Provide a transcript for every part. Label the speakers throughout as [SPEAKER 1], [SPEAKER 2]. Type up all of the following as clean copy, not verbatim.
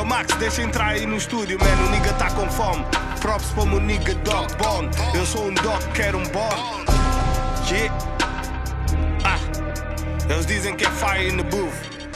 [SPEAKER 1] Max, deixa entrar aí no estúdio, mano. O nigga tá com fome. Props para o meu nigga Dog Bone. Eu sou um dog, quero um bone. Yeah. Eles dizem que é fire in the booth.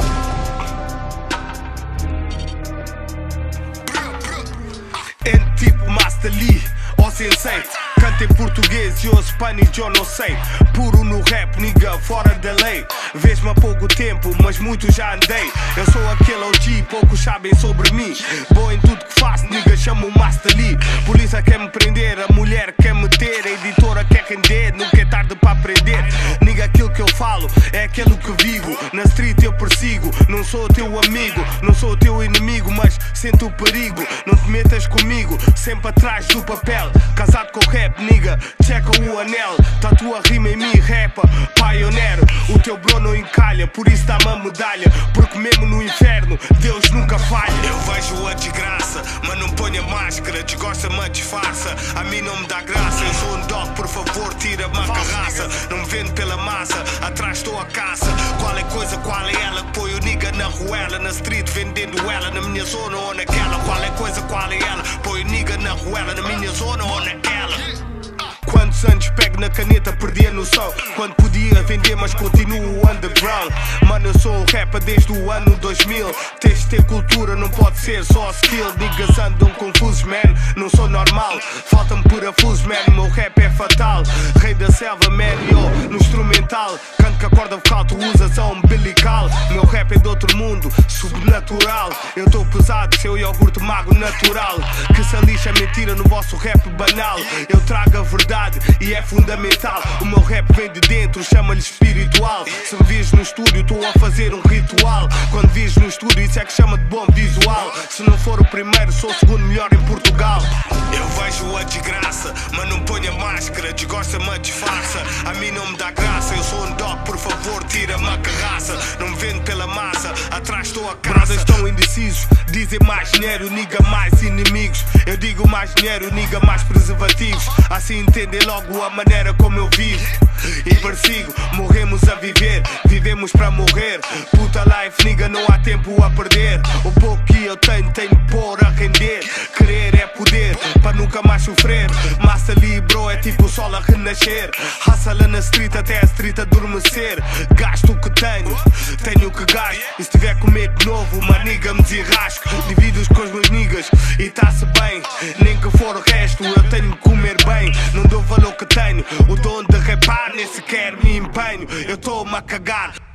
[SPEAKER 1] Tipo Master Lee ou Sensei. Canta em português e eu Spanish, eu não sei. Puro no rap, nigga, fora da lei. Vês-me há pouco tempo, mas muito já andei. Eu sou aquele OG, poucos sabem sobre mim. Bom em tudo que faço, nigga, chamo o Master Lee. Polícia quer me prender, a mulher quer me ter, a editora quer render, nunca é tarde para aprender. Nigga, aquilo que eu falo é aquilo que vivo. Na street eu persigo, não sou teu amigo, não sou teu inimigo, mas sinto o perigo. Não te metas comigo, sempre atrás do papel. Casado com rap, nigga, checa o anel. Tatua rima em mim, rapa, pioneiro. O teu bro não encalha, por isso dá-me a medalha. Porque mesmo no inferno, Deus nunca falha. Eu vejo a desgraça, mas não ponha máscara. Desgosta-me, disfarça, a mim não me dá graça. Eu sou um dog, por favor, tira-me a carraça. Não me vendo pela massa, atrás estou a caça. Qual é coisa, qual é ela? Que põe o nigga na ruela, na street vendendo ela. Na minha zona ou naquela, qual é coisa, qual é ela? Põe o nigga na ruela, na minha zona ou naquela. Quantos anos pego na caneta, perdi a noção. Quando podia vender, mas continuo underground. Mano, eu sou o rapper desde o ano 2000. Tens de ter cultura, não pode ser só skill. Niggas andam confusos, man, não sou normal. Falta-me parafuso, man, meu rap é fatal. Rei da selva, man, yo, no instrumental. Canto que a corda vocal, tu usas a umbilical. Meu rap é de outro mundo, sobrenatural. Eu tô pesado, seu iogurte mago natural. Que se lixa a mentira no vosso rap banal. Eu trago a verdade e é fundamental. O meu rap vem de dentro, chama-lhe espiritual. Se me vis no estúdio, estou a fazer um ritual. Quando vis no estúdio, isso é que chama de bom visual. Se não for o primeiro, sou o segundo melhor em Portugal. Eu vejo a desgraça, mas não ponha máscara. Desgosta-me, disfarça, a mim não me dá graça. Eu sou um dog, por favor, tira-me a carraça. Não me vendo pela massa, atrás estou a caça. Brothers estão indecisos, dizem mais dinheiro, nigga, mais inimigos. Eu digo mais dinheiro, nigga, mais preservativos. Assim entendem logo a maneira como eu vivo e persigo. Morremos a viver, vivemos para morrer. Puta life, nigga, não há tempo a perder. O pouco que eu tenho de pôr a render. Querer é poder, para nunca mais sofrer. Master Lee, bro, é tipo o sol a renascer. Hustla na street até a street adormecer. Gasto o que tenho o que gasto. E se tiver com medo de novo, uma nigga me desenrasco. Divido-os com os meus niggas e tá-se bem. Nem que for o resto, eu tenho que comer bem. Não dou valor que tenho, o dono de rapar nem sequer me empenho. Eu estou-me a cagar.